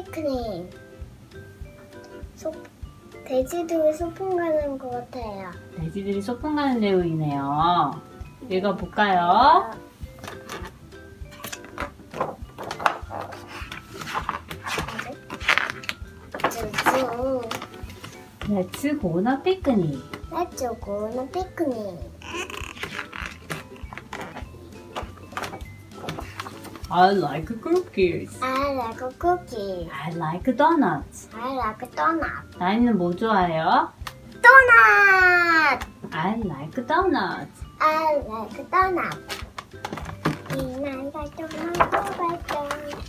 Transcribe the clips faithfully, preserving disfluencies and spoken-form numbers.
피크닉. 소, 돼지들이 소풍 가는 것 같아요. 돼지들이 소풍 가는 내용이네요. 읽어볼까요? Let's go on a picnic. Let's go on a picnic. I like cookies. I like a cookie. I like donuts. I like a donut. 나이는 뭐 좋아해요? Donut! I like donuts. I like a donut. I like donut.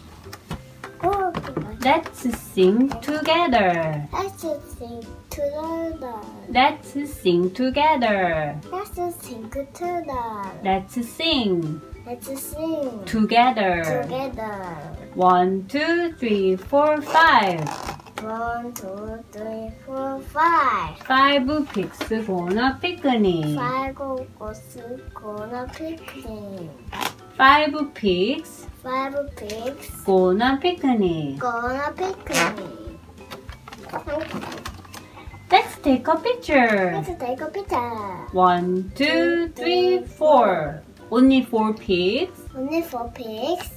Let's sing together. Let's sing together. Let's sing together. Let's sing together. Let's sing Let's sing together. together. One, two, three, four, five. One, two, three, four, five. Five pigs go on a picnic. Five goes on a picnic. Five pigs Five pigs go on a picnic. go on a picnic. Let's take a picture. Let's take a picture. One, two, three, four. Only four pigs. Only four pigs.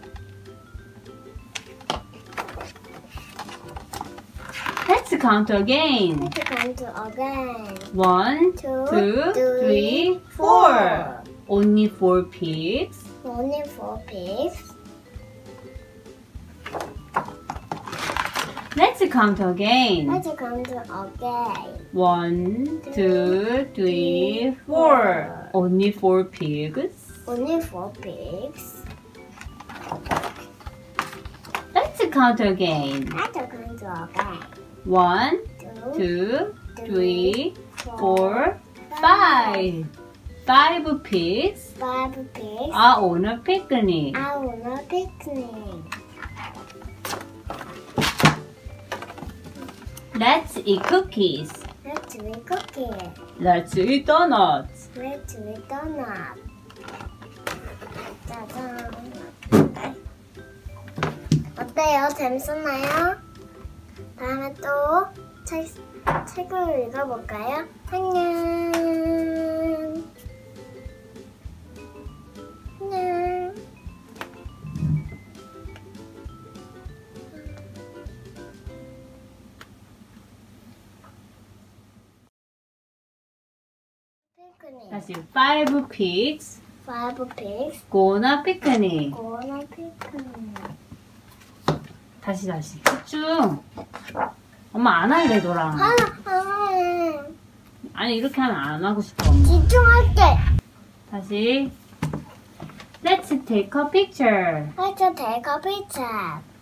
Let's count again. Let's count again. One, Two, two, three, three, four. four. Only four pigs. Only four pigs. Let's count again. Let's count again. One, two, three, four. Only four pigs. Only four pigs. Let's count again. Let's count again. One, Two, two, three, four, five. Five pigs five pigs. are on a picnic. I want a picnic. Let's eat cookies. Let's eat cookie. Let's eat donuts. Let's eat donut. 짜잔. 어때요? 재밌었나요? 다음에 또 책, 책을 읽어볼까요? 안녕. 안녕. 피크닉. 다시 five pigs Five pigs go on a picnic. go on a picnic. 다시 다시 집중. 엄마 안 할래 너랑. 하나, 하나. 아니 이렇게 하면 안 하고 싶어 엄마. 집중할게. 다시 Let's take a picture. Let's take a picture.